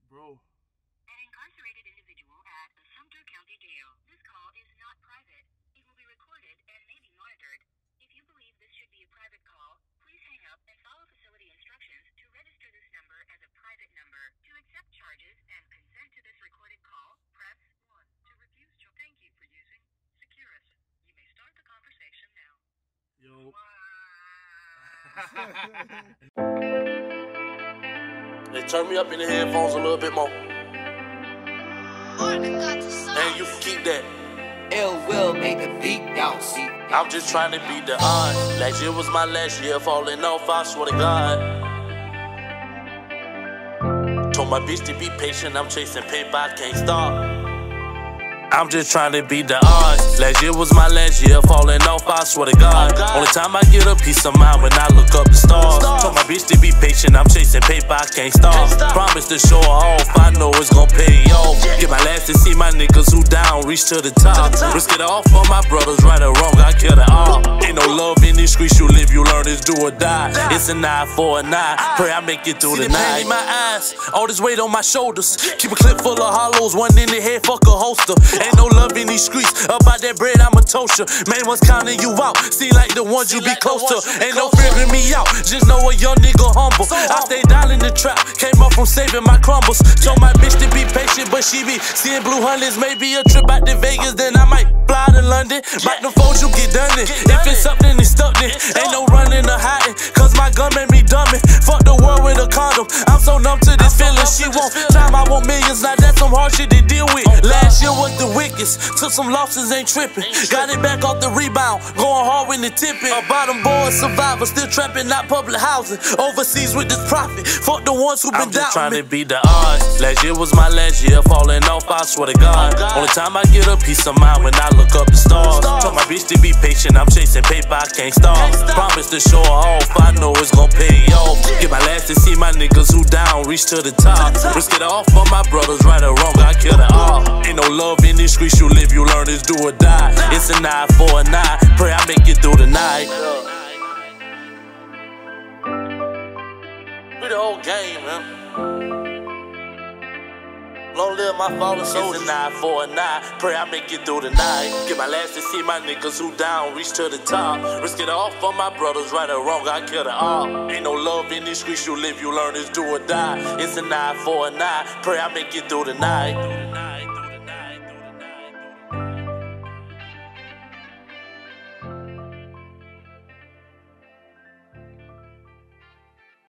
Bro. An incarcerated individual at a Sumter County Jail. This call is not private. It will be recorded and may be monitored. If you believe this should be a private call, please hang up and follow facility instructions to register this number as a private number. To accept charges and consent to this recorded call, press 1. To refuse thank you for using Securus. You may start the conversation now. Yo. They turn me up in the headphones a little bit more. And you can keep that. Ill Will made the beat, y'all see. I'm just trying to beat the odds. Last year was my last year, falling off, I swear to God. Told my bitch to be patient, I'm chasing paper, I can't stop. I'm just trying to beat the odds. Last year was my last year, falling off, I swear to God. Only time I get a peace of mind when I look up the stars. Told my bitch to be patient, I'm chasing paper, I can't stop. Promise to show her off, I know it's gon' pay off. Get my last to see my niggas who down, reach to the top. Risk it all for my brothers, right or wrong, I kill it all. Ain't no love in these streets, you live, you learn, it's do or die. It's an eye for an eye, pray I make it through the night. In my eyes, all this weight on my shoulders. Keep a clip full of hollows, one in the head, fuck a holster. Ain't no love in these streets, about that bread I'ma toast ya. Main one's counting you out, seem like the ones you be close to. Ain't no figuring me out, just know a young nigga humble. I stay down in the trap, came up from saving my crumbles. Told my bitch to be patient, but she be seeing blue hundreds. Maybe a trip out to Vegas, then I might fly to London. Bite them foes, you get done it. If it's something, it's stuck it. Ain't no running or hiding, cause my gun made me dumbing. Fuck the world with a condom, I'm so numb to this feeling. She want time, I want millions, now that's some hard shit to deal with. Last year was the wickedest. Took some losses, ain't tripping. Got it back off the rebound, going hard when the tipping. A bottom boy survivor, still trapping, not public housing. Overseas with this profit, fuck the ones who been doubting me. I'm just trying to beat the odds. Last year was my last year, falling off, I swear to God. Only time I get a peace of mind when I look up the stars. Told my bitch to be patient, I'm chasing paper, I can't stop. Promise to show her off, I know it's gon' pay off. Get my last to see my niggas who down, reach to the top. Risk it all for my brothers, right or wrong, I kill it all. Ain't no love in these streets, you live, you learn, it's do or die. It's an eye for an eye, pray I make it through the night. We the whole game, man. Long live my fallen soul. It's an eye for an eye, pray I make it through the night. Get my last to see my niggas who down, reach to the top. Risk it all for my brothers, right or wrong, I kill it all. Ain't no love in these streets, you live, you learn, it's do or die. It's an eye for an eye, pray I make it through the night.